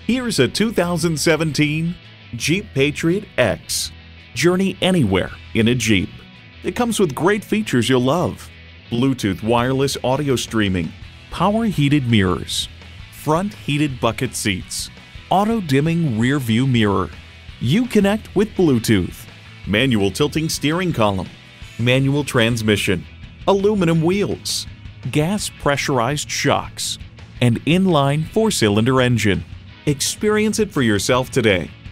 Here's a 2017 Jeep Patriot X. Journey anywhere in a Jeep. It comes with great features you'll love: Bluetooth wireless audio streaming, power heated mirrors, front heated bucket seats, auto dimming rear view mirror, Uconnect with Bluetooth, manual tilting steering column, manual transmission, aluminum wheels, gas pressurized shocks, and inline 4-cylinder engine. Experience it for yourself today.